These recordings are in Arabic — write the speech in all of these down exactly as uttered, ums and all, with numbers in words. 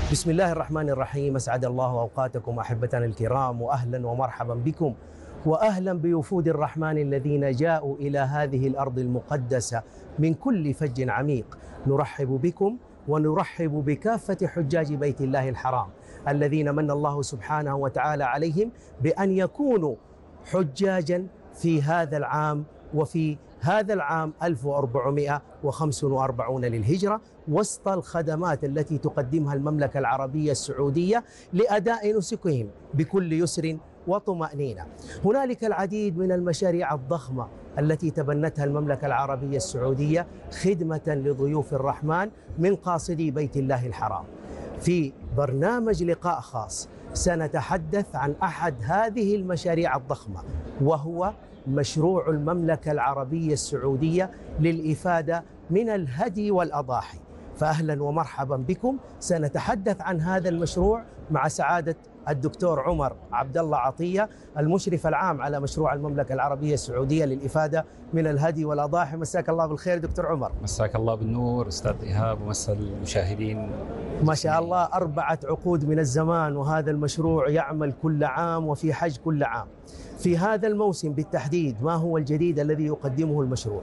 بسم الله الرحمن الرحيم. أسعد الله أوقاتكم أحبتنا الكرام، وأهلا ومرحبا بكم، وأهلا بوفود الرحمن الذين جاءوا إلى هذه الأرض المقدسة من كل فج عميق. نرحب بكم ونرحب بكافة حجاج بيت الله الحرام الذين من الله سبحانه وتعالى عليهم بأن يكونوا حجاجا في هذا العام، وفي هذا العام ألف وأربعمائة وخمسة وأربعين للهجرة، وسط الخدمات التي تقدمها المملكة العربية السعودية لأداء نسكهم بكل يسر وطمأنينة. هنالك العديد من المشاريع الضخمة التي تبنتها المملكة العربية السعودية خدمة لضيوف الرحمن من قاصدي بيت الله الحرام. في برنامج لقاء خاص سنتحدث عن أحد هذه المشاريع الضخمة، وهو مشروع المملكة العربية السعودية للإفادة من الهدي والأضاحي. فأهلا ومرحبا بكم. سنتحدث عن هذا المشروع مع سعادة الدكتور عمر عبد الله عطية، المشرف العام على مشروع المملكة العربية السعودية للإفادة من الهدي والأضاحي. مساك الله بالخير دكتور عمر. مساك الله بالنور أستاذ إيهاب، ومسا المشاهدين. ما شاء الله، أربعة عقود من الزمان وهذا المشروع يعمل كل عام وفي حج كل عام. في هذا الموسم بالتحديد ما هو الجديد الذي يقدمه المشروع؟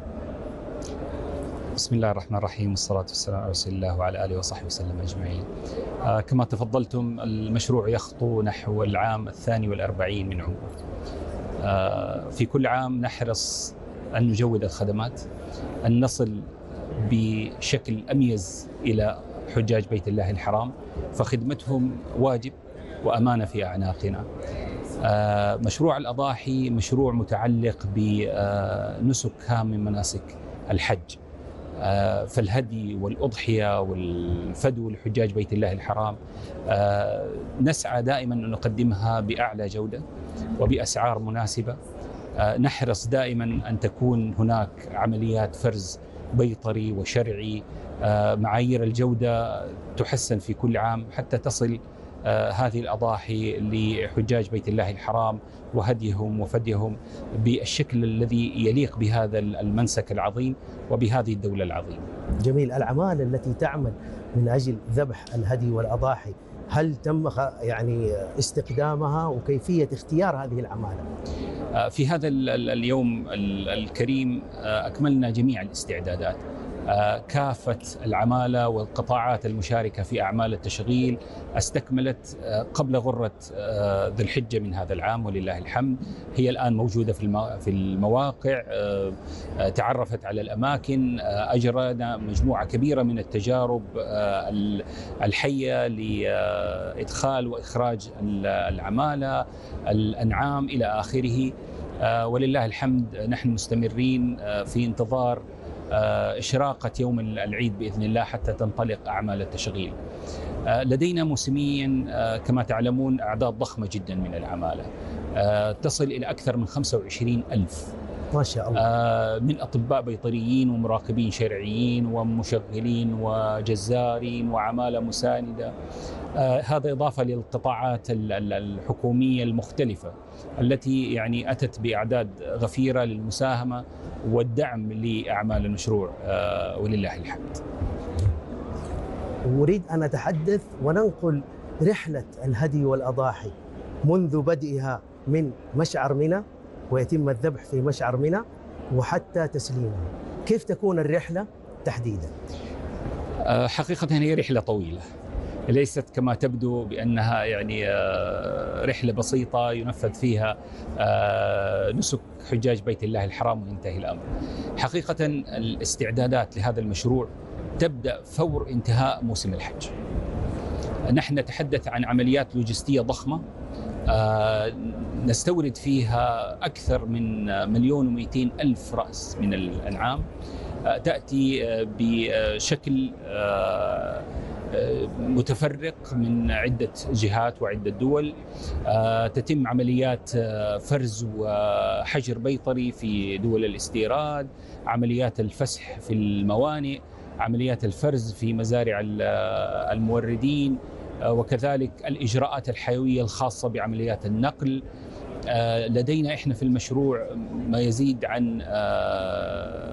بسم الله الرحمن الرحيم، والصلاة والسلام على رسول الله وعلى آله وصحبه وسلم أجمعين. آه كما تفضلتم، المشروع يخطو نحو العام الثاني والأربعين من عمره. آه في كل عام نحرص أن نجود الخدمات، أن نصل بشكل أميز إلى حجاج بيت الله الحرام، فخدمتهم واجب وأمانة في أعناقنا. آه مشروع الأضاحي مشروع متعلق بنسك هام من مناسك الحج، آه فالهدي والأضحية والفدو لحجاج بيت الله الحرام آه نسعى دائما أن نقدمها بأعلى جودة وبأسعار مناسبة. آه نحرص دائما أن تكون هناك عمليات فرز بيطري وشرعي، آه معايير الجودة تحسن في كل عام حتى تصل آه هذه الأضاحي لحجاج بيت الله الحرام وهديهم وفديهم بالشكل الذي يليق بهذا المنسك العظيم وبهذه الدولة العظيمة. جميل. الأعمال التي تعمل من أجل ذبح الهدي والأضاحي، هل تم يعني استقدامها وكيفية اختيار هذه العمالة؟ آه في هذا اليوم الكريم آه أكملنا جميع الاستعدادات. كافة العمالة والقطاعات المشاركة في أعمال التشغيل استكملت قبل غرة ذي الحجة من هذا العام ولله الحمد. هي الآن موجودة في المواقع، تعرفت على الأماكن، أجرنا مجموعة كبيرة من التجارب الحية لإدخال وإخراج العمالة، الأنعام إلى آخره. ولله الحمد نحن مستمرين في انتظار إشراقة يوم العيد بإذن الله حتى تنطلق أعمال التشغيل. لدينا موسميا كما تعلمون أعداد ضخمة جدا من العمالة، تصل إلى أكثر من خمسة وعشرين ألف ما شاء الله، من أطباء بيطريين ومراقبين شرعيين ومشغلين وجزارين وعمالة مساندة. هذا إضافة للقطاعات الحكومية المختلفة التي يعني أتت بأعداد غفيرة للمساهمة والدعم لأعمال المشروع ولله الحمد. أريد أن أتحدث وننقل رحلة الهدي والأضاحي منذ بدئها من مشعر منى ويتم الذبح في مشعر منى وحتى تسليمه. كيف تكون الرحلة تحديدا؟ حقيقة هي رحلة طويلة، ليست كما تبدو بأنها يعني رحلة بسيطة ينفذ فيها نسك حجاج بيت الله الحرام وينتهي الأمر. حقيقة الاستعدادات لهذا المشروع تبدأ فور انتهاء موسم الحج. نحن نتحدث عن عمليات لوجستية ضخمة نستورد فيها أكثر من مليون ومئتين ألف رأس من الأنعام، تأتي بشكل متفرق من عدة جهات وعدة دول. تتم عمليات فرز وحجر بيطري في دول الاستيراد، عمليات الفسح في الموانئ، عمليات الفرز في مزارع الموردين، وكذلك الإجراءات الحيوية الخاصة بعمليات النقل. لدينا إحنا في المشروع ما يزيد عن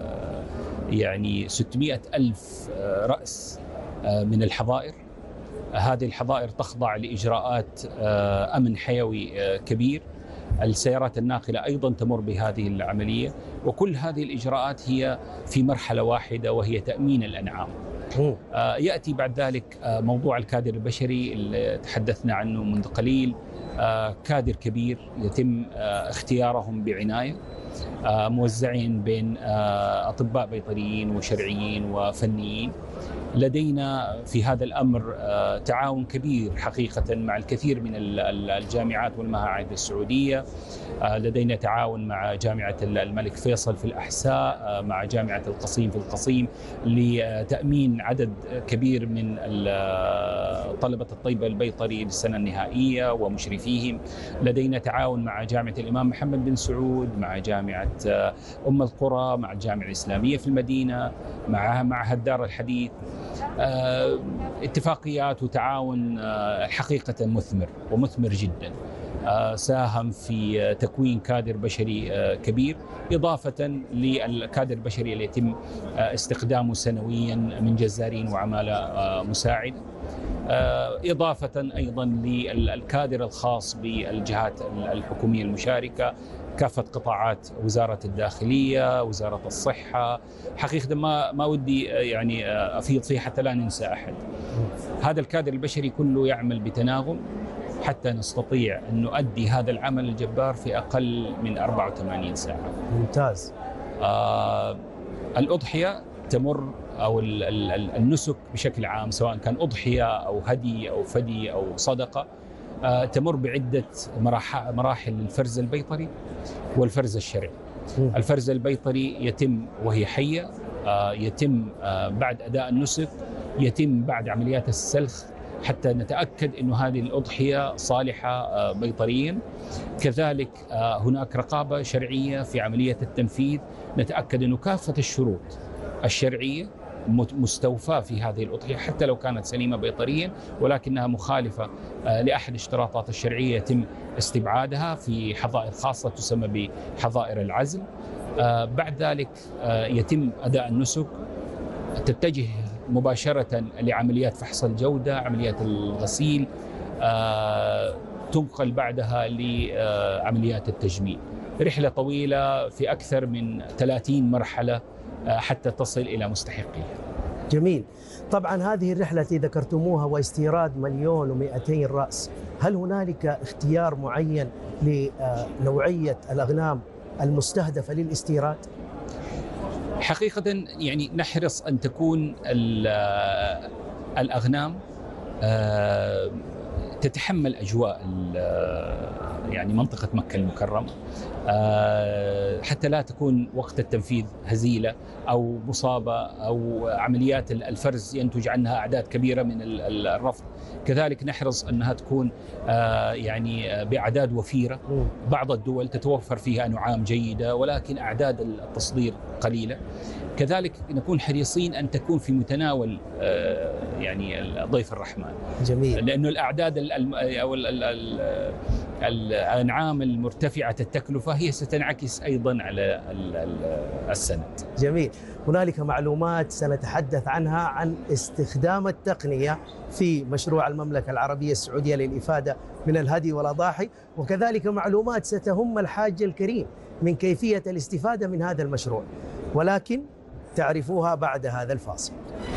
يعني ستمئة ألف رأس من الحظائر، هذه الحظائر تخضع لإجراءات أمن حيوي كبير. السيارات الناقلة أيضا تمر بهذه العملية، وكل هذه الإجراءات هي في مرحلة واحدة وهي تأمين الأنعام. يأتي بعد ذلك موضوع الكادر البشري اللي تحدثنا عنه منذ قليل. كادر كبير يتم اختيارهم بعناية، موزعين بين أطباء بيطريين وشرعيين وفنيين. لدينا في هذا الأمر تعاون كبير حقيقة مع الكثير من الجامعات والمعاهد السعودية. لدينا تعاون مع جامعة الملك فيصل في الأحساء، مع جامعة القصيم في القصيم، لتأمين عدد كبير من طلبة الطب البيطري للسنة النهائية ومشرفيهم. لدينا تعاون مع جامعة الإمام محمد بن سعود، مع جامعة أم القرى، مع الجامعة الإسلامية في المدينة، مع معهد دار الحديث. اتفاقيات وتعاون حقيقة مثمر ومثمر جدا، ساهم في تكوين كادر بشري كبير، إضافة للكادر البشري اللي يتم استخدامه سنويا من جزارين وعمالة مساعدة، إضافة أيضا للكادر الخاص بالجهات الحكومية المشاركة، كافة قطاعات وزارة الداخلية، وزارة الصحة. حقيقة ما ما ودي يعني أفيض فيه حتى لا ننسى أحد. هذا الكادر البشري كله يعمل بتناغم حتى نستطيع أن نؤدي هذا العمل الجبار في أقل من أربعة وثمانين ساعة. ممتاز. آه الأضحية تمر أو النسك بشكل عام، سواء كان أضحية أو هدي أو فدي أو صدقة، آه تمر بعدة مراحل الفرز البيطري والفرز الشرعي. الفرز البيطري يتم وهي حية، آه يتم آه بعد أداء النسك، يتم بعد عمليات السلخ حتى نتأكد أن هذه الأضحية صالحة بيطريا. كذلك هناك رقابة شرعية في عملية التنفيذ، نتأكد أن كافة الشروط الشرعية مستوفاة في هذه الأضحية، حتى لو كانت سليمة بيطريا ولكنها مخالفة لأحد الاشتراطات الشرعية يتم استبعادها في حظائر خاصة تسمى بحظائر العزل. بعد ذلك يتم أداء النسك، تتجه مباشرة لعمليات فحص الجودة، عمليات الغسيل، آه، تنقل بعدها لعمليات التجميل. رحلة طويلة في أكثر من ثلاثين مرحلة آه، حتى تصل إلى مستحقيها. جميل. طبعا هذه الرحلة التي ذكرتموها واستيراد مليون ومئتين رأس، هل هنالك اختيار معين لنوعية الأغنام المستهدفة للاستيراد؟ حقيقة يعني نحرص أن تكون الأغنام تتحمل أجواء يعني منطقة مكة المكرمة، حتى لا تكون وقت التنفيذ هزيلة أو مصابة أو عمليات الفرز ينتج عنها أعداد كبيرة من الرفض. كذلك نحرص أنها تكون يعني بأعداد وفيرة. بعض الدول تتوفر فيها نعام جيدة ولكن أعداد التصدير قليلة. كذلك نكون حريصين أن تكون في متناول يعني ضيف الرحمن. جميل. لأنه الأعداد أو الأنعام المرتفعة التكلفة هي ستنعكس أيضا على السند. جميل. هنالك معلومات سنتحدث عنها عن استخدام التقنية في مشروع المملكة العربية السعودية للإفادة من الهدي والأضاحي، وكذلك معلومات ستهم الحاج الكريم من كيفية الاستفادة من هذا المشروع، ولكن تعرفوها بعد هذا الفاصل.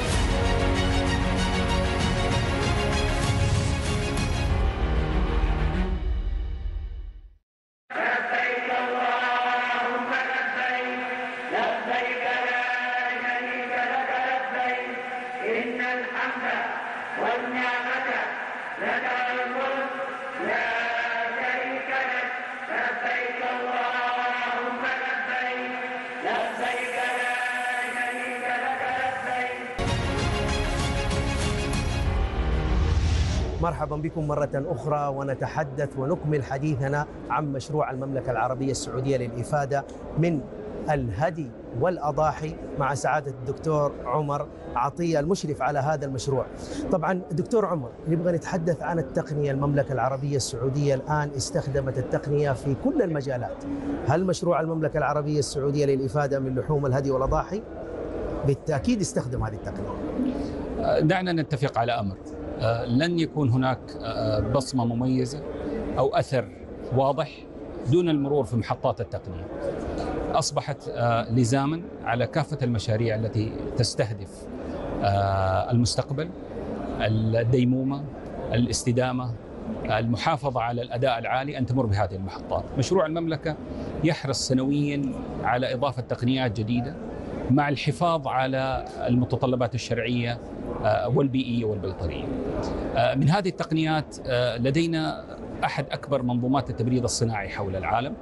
مرحبا بكم مرة أخرى، ونتحدث ونكمل حديثنا عن مشروع المملكة العربية السعودية للإفادة من الهدي والأضاحي مع سعادة الدكتور عمر عطية المشرف على هذا المشروع. طبعا دكتور عمر، نبغى نتحدث عن التقنية. المملكة العربية السعودية الآن استخدمت التقنية في كل المجالات. هل مشروع المملكة العربية السعودية للإفادة من لحوم الهدي والأضاحي بالتأكيد استخدم هذه التقنية؟ دعنا نتفق على أمر. لن يكون هناك بصمة مميزة أو أثر واضح دون المرور في محطات التقنية. أصبحت لزاما على كافة المشاريع التي تستهدف المستقبل، الديمومة، الاستدامة، المحافظة على الأداء العالي، أن تمر بهذه المحطات. مشروع المملكة يحرص سنويا على إضافة تقنيات جديدة مع الحفاظ على المتطلبات الشرعية والبيئية والبيطرية. من هذه التقنيات لدينا أحد أكبر منظومات التبريد الصناعي حول العالم،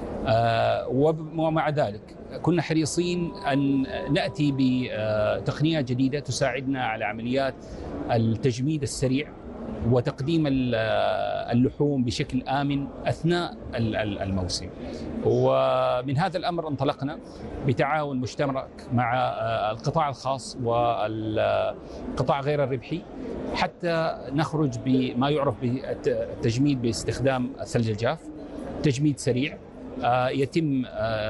ومع ذلك كنا حريصين أن نأتي بتقنيات جديدة تساعدنا على عمليات التجميد السريع وتقديم اللحوم بشكل آمن أثناء الموسم. ومن هذا الأمر انطلقنا بتعاون مشترك مع القطاع الخاص والقطاع غير الربحي حتى نخرج بما يعرف بالتجميد باستخدام الثلج الجاف، تجميد سريع يتم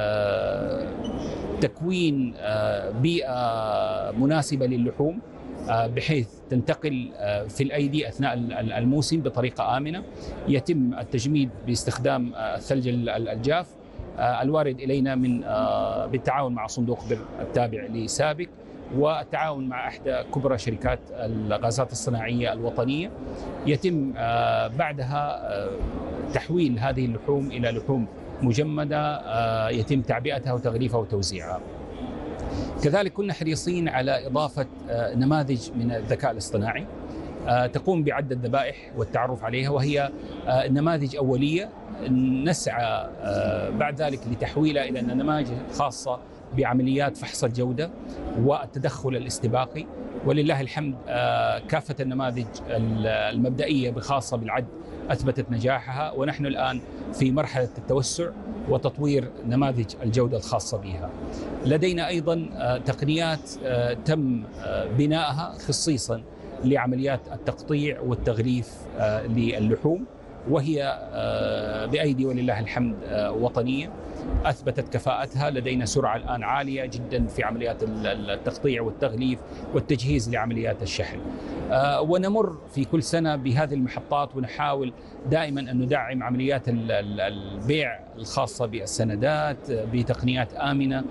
تكوين بيئة مناسبة للحوم بحيث تنتقل في الأيدي أثناء الموسم بطريقة آمنة. يتم التجميد باستخدام الثلج الجاف الوارد إلينا من بالتعاون مع صندوق بر التابع لسابك، والتعاون مع إحدى كبرى شركات الغازات الصناعية الوطنية. يتم بعدها تحويل هذه اللحوم إلى لحوم مجمدة يتم تعبئتها وتغليفها وتوزيعها. كذلك كنا حريصين على إضافة نماذج من الذكاء الاصطناعي تقوم بعد الذبائح والتعرف عليها، وهي نماذج أولية نسعى بعد ذلك لتحويلها إلى نماذج خاصة بعمليات فحص الجودة والتدخل الاستباقي. ولله الحمد كافة النماذج المبدئية بخاصة بالعد أثبتت نجاحها، ونحن الآن في مرحلة التوسع وتطوير نماذج الجودة الخاصة بها. لدينا أيضا تقنيات تم بنائها خصيصا لعمليات التقطيع والتغليف للحوم، وهي بأيدي ولله الحمد وطنية أثبتت كفاءتها. لدينا سرعة الآن عالية جدا في عمليات التقطيع والتغليف والتجهيز لعمليات الشحن. ونمر في كل سنة بهذه المحطات ونحاول دائما أن ندعم عمليات البيع الخاصة بالسندات بتقنيات آمنة.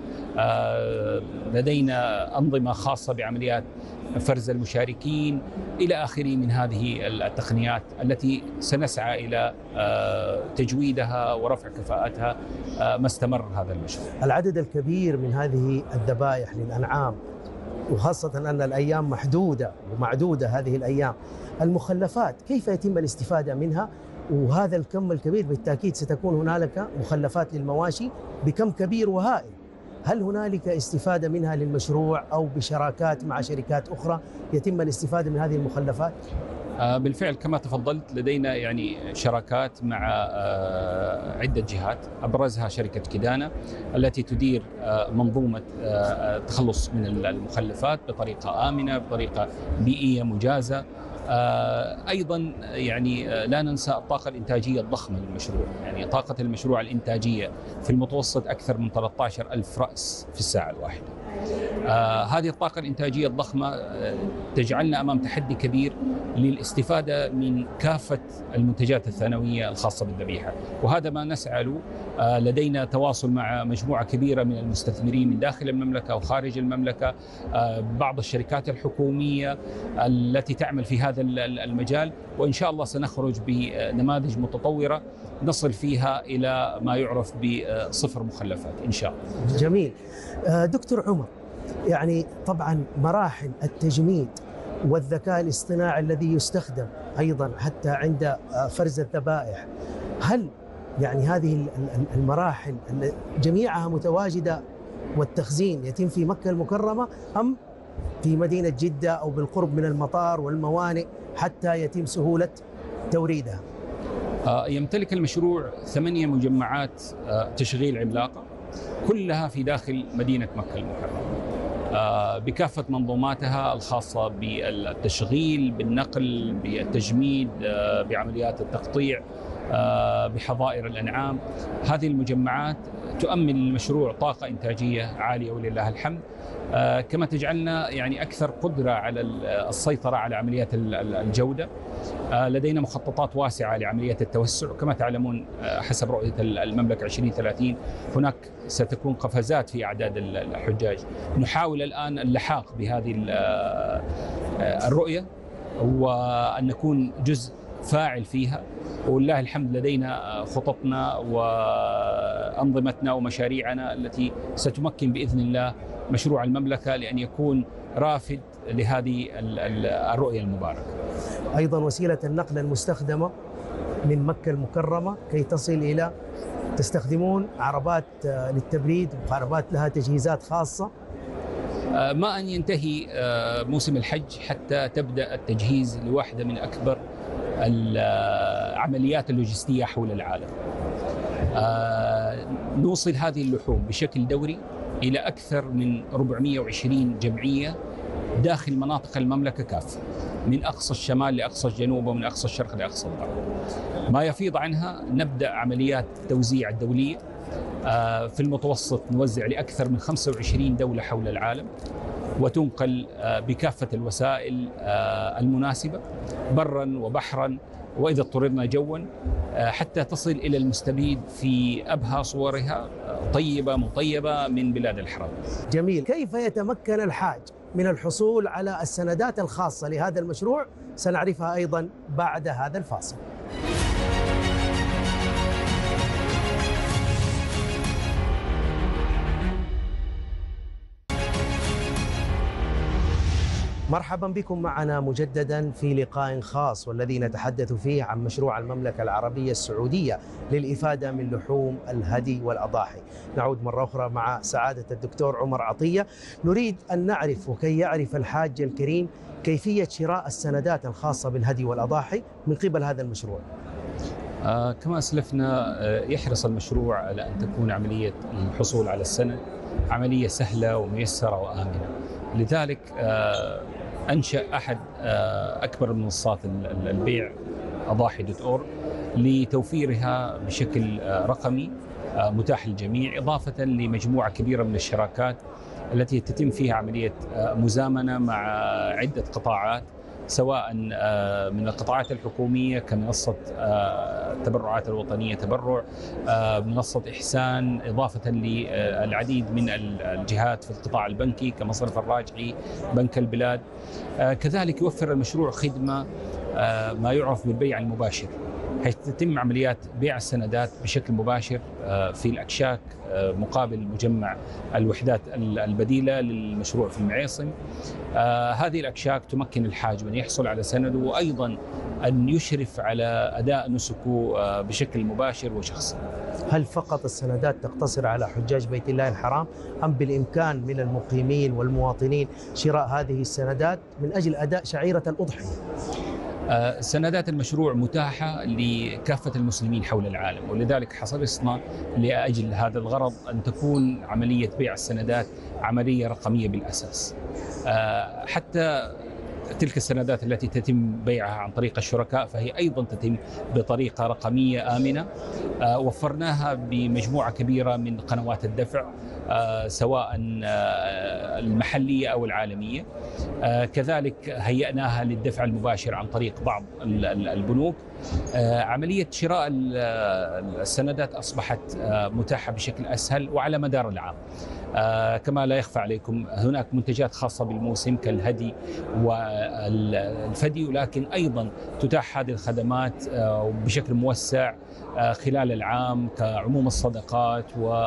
لدينا أنظمة خاصة بعمليات فرز المشاركين إلى آخره من هذه التقنيات التي سنسعى إلى تجويدها ورفع كفاءتها ما استمر هذا المشروع. العدد الكبير من هذه الذبائح للأنعام، وخاصة أن الأيام محدودة ومعدودة هذه الأيام، المخلفات كيف يتم الاستفادة منها؟ وهذا الكم الكبير بالتأكيد ستكون هنالك مخلفات للمواشي بكم كبير وهائل. هل هنالك استفادة منها للمشروع أو بشراكات مع شركات أخرى يتم الاستفادة من هذه المخلفات؟ بالفعل كما تفضلت لدينا يعني شراكات مع عدة جهات، أبرزها شركة كيدانا التي تدير منظومة التخلص من المخلفات بطريقة آمنة بطريقة بيئية مجازة. أيضا يعني لا ننسى الطاقة الإنتاجية الضخمة للمشروع، يعني طاقة المشروع الإنتاجية في المتوسط أكثر من ثلاثة عشر ألف رأس في الساعة الواحدة. آه هذه الطاقة الإنتاجية الضخمة آه تجعلنا أمام تحدي كبير للاستفادة من كافة المنتجات الثانوية الخاصة بالذبيحة، وهذا ما نسعى له. آه لدينا تواصل مع مجموعة كبيرة من المستثمرين من داخل المملكة وخارج المملكة، آه بعض الشركات الحكومية التي تعمل في هذا المجال، وإن شاء الله سنخرج بنماذج متطورة نصل فيها إلى ما يعرف بصفر مخلفات إن شاء الله. جميل. دكتور عمر، يعني طبعا مراحل التجميد والذكاء الاصطناعي الذي يستخدم أيضا حتى عند فرز الذبائح، هل يعني هذه المراحل جميعها متواجدة والتخزين يتم في مكة المكرمة أم في مدينة جدة أو بالقرب من المطار والموانئ حتى يتم سهولة توريدها؟ يمتلك المشروع ثمانية مجمعات تشغيل عملاقة كلها في داخل مدينة مكة المكرمة بكافة منظوماتها الخاصة بالتشغيل، بالنقل، بالتجميد، بعمليات التقطيع، بحظائر الأنعام. هذه المجمعات تؤمن للمشروع طاقة إنتاجية عالية ولله الحمد، كما تجعلنا يعني أكثر قدرة على السيطرة على عمليات الجودة. لدينا مخططات واسعة لعمليات التوسع، كما تعلمون حسب رؤية المملكة عشرين ثلاثين هناك ستكون قفزات في أعداد الحجاج. نحاول الآن اللحاق بهذه الرؤية وأن نكون جزء فاعل فيها، ولله الحمد لدينا خططنا وأنظمتنا ومشاريعنا التي ستمكن بإذن الله مشروع المملكة لأن يكون رافد لهذه الرؤية المباركة. أيضا وسيلة النقل المستخدمة من مكة المكرمة كي تصل إلى، تستخدمون عربات للتبريد وعربات لها تجهيزات خاصة؟ ما أن ينتهي موسم الحج حتى تبدأ التجهيز لواحدة من أكبر العمليات اللوجستية حول العالم. نوصل هذه اللحوم بشكل دوري إلى أكثر من أربعمئة وعشرين جمعية داخل مناطق المملكة كافة، من أقصى الشمال لأقصى الجنوب ومن أقصى الشرق لأقصى الغرب. ما يفيض عنها نبدأ عمليات التوزيع الدولية. في المتوسط نوزع لأكثر من خمسة وعشرين دولة حول العالم، وتنقل بكافة الوسائل المناسبة برا وبحرا وإذا اضطررنا جوا، حتى تصل إلى المستفيد في أبهى صورها طيبة مطيبة من بلاد الحرم. جميل. كيف يتمكن الحاج من الحصول على السندات الخاصة لهذا المشروع؟ سنعرفها أيضا بعد هذا الفاصل. مرحبا بكم معنا مجددا في لقاء خاص، والذي نتحدث فيه عن مشروع المملكة العربية السعودية للإفادة من لحوم الهدي والأضاحي. نعود مرة أخرى مع سعادة الدكتور عمر عطية. نريد أن نعرف وكي يعرف الحاج الكريم كيفية شراء السندات الخاصة بالهدي والأضاحي من قبل هذا المشروع. آه كما أسلفنا، آه يحرص المشروع على أن تكون عملية الحصول على السند عملية سهلة وميسرة وآمنة. لذلك آه أنشأ أحد آه أكبر منصات البيع أضاحي دوت أورg لتوفيرها بشكل آه رقمي آه متاح للجميع، إضافة لمجموعة كبيرة من الشراكات التي تتم فيها عملية آه مزامنة مع عدة قطاعات، سواء من القطاعات الحكومية كمنصة التبرعات الوطنية تبرع، منصة إحسان، إضافة للعديد من الجهات في القطاع البنكي كمصرف الراجحي، بنك البلاد. كذلك يوفر المشروع خدمة ما يعرف بالبيع المباشر، حيث تتم عمليات بيع السندات بشكل مباشر في الأكشاك مقابل مجمع الوحدات البديلة للمشروع في المعيصم. هذه الأكشاك تمكن الحاج من يحصل على سنده، وأيضا أن يشرف على أداء نسكه بشكل مباشر وشخصي. هل فقط السندات تقتصر على حجاج بيت الله الحرام، أم بالإمكان من المقيمين والمواطنين شراء هذه السندات من أجل أداء شعيرة الأضحية؟ سندات المشروع متاحة لكافة المسلمين حول العالم، ولذلك حرصنا لأجل هذا الغرض أن تكون عملية بيع السندات عملية رقمية بالأساس. حتى تلك السندات التي تتم بيعها عن طريق الشركاء فهي أيضا تتم بطريقة رقمية آمنة. وفرناها بمجموعة كبيرة من قنوات الدفع سواء المحلية أو العالمية. كذلك هيئناها للدفع المباشر عن طريق بعض البنوك. عملية شراء السندات أصبحت متاحة بشكل أسهل وعلى مدار العام. آه كما لا يخفى عليكم هناك منتجات خاصة بالموسم كالهدي والفدي، ولكن أيضا تتاح هذه الخدمات آه بشكل موسع آه خلال العام كعموم الصدقات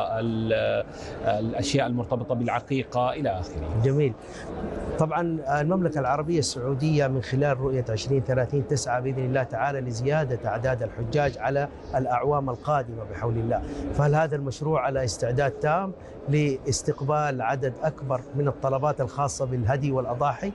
والأشياء المرتبطة بالعقيقة إلى آخره. جميل. طبعا المملكة العربية السعودية من خلال رؤية عشرين ثلاثين تسعى بإذن الله تعالى لزيادة أعداد الحجاج على الأعوام القادمة بحول الله، فهل هذا المشروع على استعداد تام لاستقبال عدد أكبر من الطلبات الخاصة بالهدي والأضاحي؟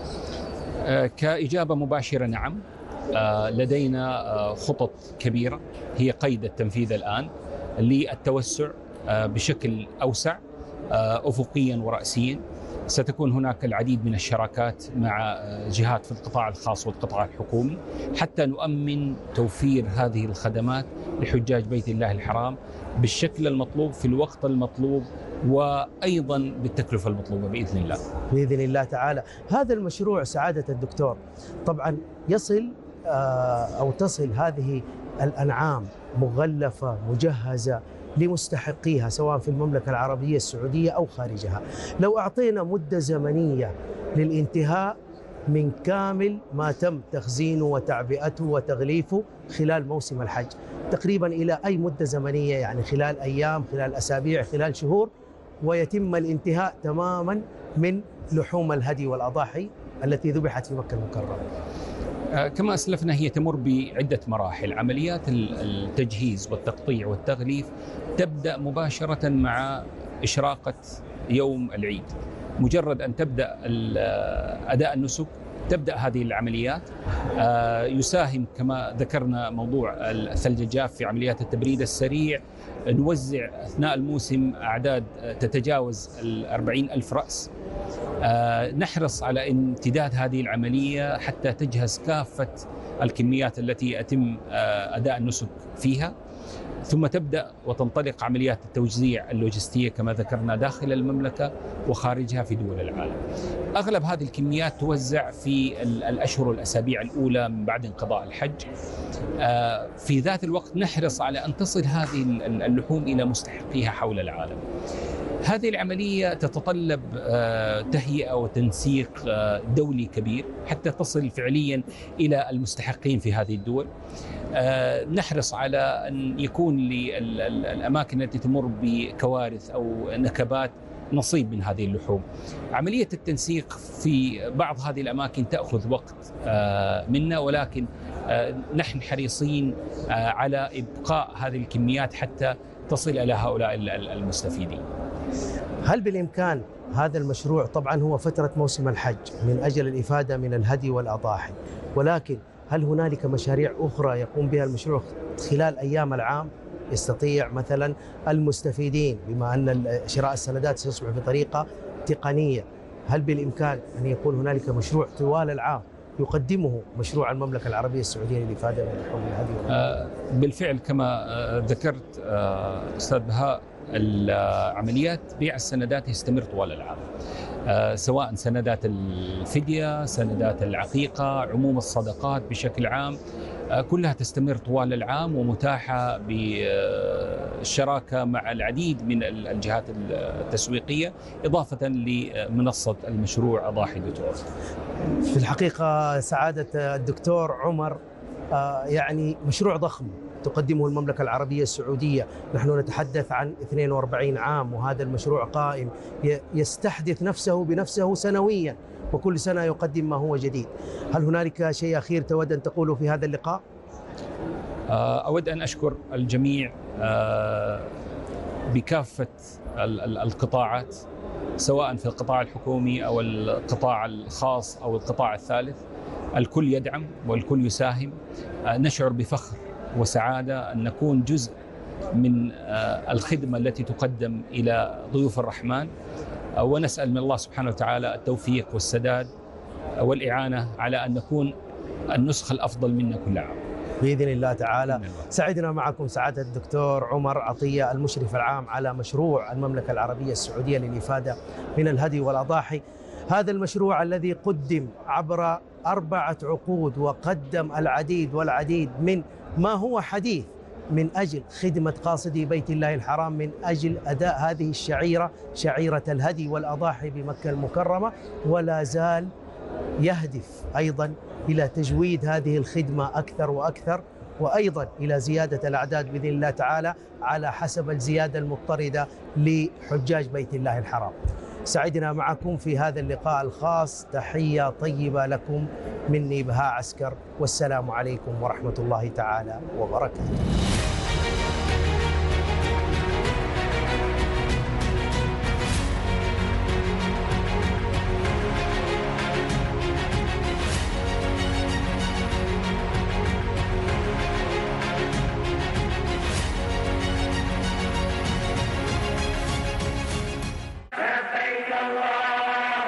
كإجابة مباشرة نعم. لدينا خطط كبيرة هي قيد التنفيذ الآن للتوسع بشكل أوسع أفقيا ورأسيا. ستكون هناك العديد من الشراكات مع جهات في القطاع الخاص والقطاع الحكومي حتى نؤمن توفير هذه الخدمات لحجاج بيت الله الحرام بالشكل المطلوب في الوقت المطلوب وأيضا بالتكلفة المطلوبة بإذن الله. بإذن الله تعالى. هذا المشروع سعادة الدكتور طبعا يصل أو تصل هذه الأنعام مغلفة مجهزة لمستحقيها سواء في المملكة العربية السعودية أو خارجها. لو أعطينا مدة زمنية للانتهاء من كامل ما تم تخزينه وتعبئته وتغليفه خلال موسم الحج، تقريبا إلى أي مدة زمنية؟ يعني خلال أيام، خلال أسابيع، خلال شهور، ويتم الانتهاء تماما من لحوم الهدي والأضاحي التي ذبحت في مكة المكرمة. كما أسلفنا هي تمر بعدة مراحل. عمليات التجهيز والتقطيع والتغليف تبدأ مباشرة مع إشراقة يوم العيد. مجرد أن تبدأ أداء النسك تبدأ هذه العمليات. يساهم كما ذكرنا موضوع الثلج الجاف في عمليات التبريد السريع. نوزع أثناء الموسم أعداد تتجاوز الأربعين ألف رأس. نحرص على امتداد هذه العملية حتى تجهز كافة الكميات التي يتم أداء النسك فيها، ثم تبدأ وتنطلق عمليات التوزيع اللوجستية كما ذكرنا داخل المملكة وخارجها في دول العالم. أغلب هذه الكميات توزع في الأشهر والأسابيع الأولى من بعد انقضاء الحج. في ذات الوقت نحرص على أن تصل هذه اللحوم إلى مستحقيها حول العالم. هذه العملية تتطلب تهيئة وتنسيق دولي كبير حتى تصل فعليا إلى المستحقين في هذه الدول. نحرص على أن يكون للأماكن التي تمر بكوارث أو نكبات نصيب من هذه اللحوم. عملية التنسيق في بعض هذه الأماكن تأخذ وقت منا، ولكن نحن حريصين على إبقاء هذه الكميات حتى تصل إلى هؤلاء المستفيدين. هل بالإمكان هذا المشروع، طبعا هو فترة موسم الحج من أجل الإفادة من الهدي والأضاحي، ولكن هل هنالك مشاريع أخرى يقوم بها المشروع خلال أيام العام يستطيع مثلا المستفيدين، بما أن شراء السندات سيصبح بطريقة تقنية، هل بالإمكان أن يكون هنالك مشروع طوال العام يقدمه مشروع المملكة العربية السعودية للإفادة من لحوم الهدي والأضاحي؟ بالفعل كما ذكرت أستاذ بهاء، عمليات بيع السندات يستمر طوال العام، سواء سندات الفدية، سندات العقيقة، عموم الصدقات بشكل عام، كلها تستمر طوال العام ومتاحة بالشراكة مع العديد من الجهات التسويقية، إضافة لمنصة المشروع أضاحي دوت أورg. في الحقيقة سعادة الدكتور عمر، يعني مشروع ضخم تقدمه المملكة العربية السعودية. نحن نتحدث عن اثنين وأربعين عام وهذا المشروع قائم، يستحدث نفسه بنفسه سنويا، وكل سنة يقدم ما هو جديد. هل هنالك شيء أخير تود أن تقوله في هذا اللقاء؟ أود أن أشكر الجميع بكافة القطاعات، سواء في القطاع الحكومي أو القطاع الخاص أو القطاع الثالث. الكل يدعم والكل يساهم. نشعر بفخر وسعادة أن نكون جزء من الخدمة التي تقدم إلى ضيوف الرحمن، ونسأل من الله سبحانه وتعالى التوفيق والسداد والإعانة على أن نكون النسخة الأفضل منا كل عام بإذن الله تعالى. سعدنا معكم سعادة الدكتور عمر عطية، المشرف العام على مشروع المملكة العربية السعودية للإفادة من الهدي والأضاحي. هذا المشروع الذي قدم عبر أربعة عقود وقدم العديد والعديد من ما هو حديث من أجل خدمة قاصدي بيت الله الحرام، من أجل أداء هذه الشعيرة، شعيرة الهدي والأضاحي بمكة المكرمة، ولا زال يهدف أيضا إلى تجويد هذه الخدمة أكثر وأكثر، وأيضا إلى زيادة الأعداد بإذن الله تعالى على حسب الزيادة المضطردة لحجاج بيت الله الحرام. سعدنا معكم في هذا اللقاء الخاص. تحية طيبة لكم مني بهاء عسكر، والسلام عليكم ورحمة الله تعالى وبركاته.